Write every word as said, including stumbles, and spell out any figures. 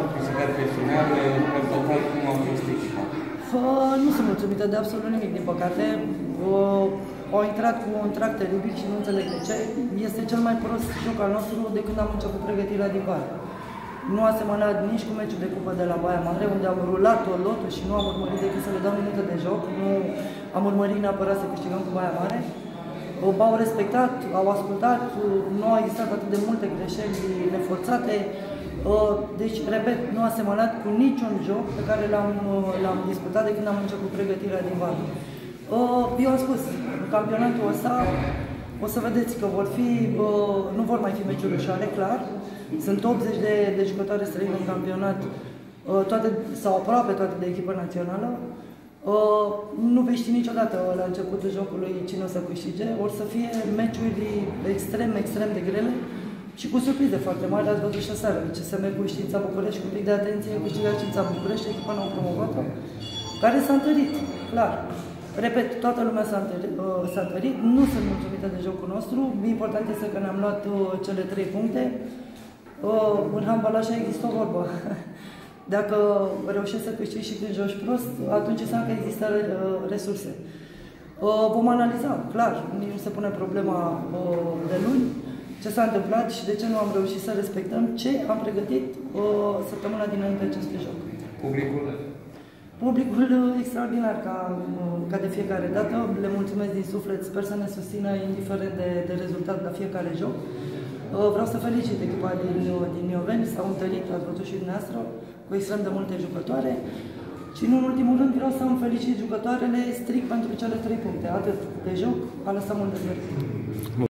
câștigat pe final, pe total cum au fost echipa? Nu sunt mulțumită de absolut nimic, din păcate. Au intrat cu un trac teribil și nu înțeleg de ce. Este cel mai prost joc al nostru de când am început pregătirea din vară. Nu a semănat nici cu meciul de cupă de la Baia Mare, unde am rulat o lotul și nu am urmărit decât să le dau minute de joc. Nu am urmărit neapărat să câștigăm cu Baia Mare. M-au respectat, au ascultat, nu au existat atât de multe greșeli neforțate. Deci, repet, nu a semănat cu niciun joc pe care l-am disputat de când am început pregătirea din vară. Eu am spus, în campionatul ăsta o să vedeți că vor fi, nu vor mai fi meciuri ușoare, clar. Sunt optzeci de, de jucătoare străine în campionat, toate, sau aproape toate de echipă națională. Nu vei ști niciodată la începutul jocului cine o să câștige. Or să fie meciuri extrem, extrem de grele și cu surprize foarte mari. Ați văzut și aseară, C S M cu Știința București, cu un pic de atenție, câștigat Știința București, echipa nouă promovată, care s-a întărit, clar. Repet, toată lumea s-a întărit, uh, întărit, nu sunt mulțumită de jocul nostru. Important este că ne-am luat uh, cele trei puncte. Uh, în handbal așa există o vorbă. Dacă reușești să câștigi și când joci prost, atunci înseamnă că există uh, resurse. Uh, vom analiza, clar, nu se pune problema uh, de luni, ce s-a întâmplat și de ce nu am reușit să respectăm ce am pregătit uh, săptămâna dinainte acestui joc. Publicul? Publicul extraordinar, ca, ca de fiecare dată. Le mulțumesc din suflet, sper să ne susțină indiferent de, de rezultat la fiecare joc. Vreau să felicit echipa din, din Ioveni, s-au întâlnit, ați văzut și dumneavoastră, cu extrem de multe jucătoare. Și nu în ultimul rând vreau să-mi felicit jucătoarele strict pentru cele trei puncte. Atât de joc, a lăsat mult de merit.